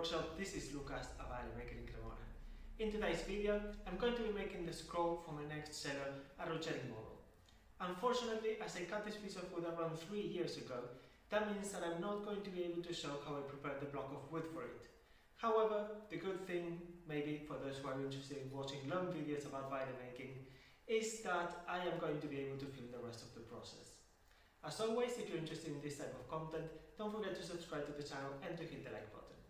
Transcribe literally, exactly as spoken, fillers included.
workshop. This is Lucas, a barley maker in Cremona. In today's video, I'm going to be making the scroll for my next cellar, a Rogeri model. Unfortunately, as I cut this piece of wood around three years ago, that means that I'm not going to be able to show how I prepared the block of wood for it. However, the good thing, maybe for those who are interested in watching long videos about barley making, is that I am going to be able to film the rest of the process. As always, if you're interested in this type of content, don't forget to subscribe to the channel and to hit the like button.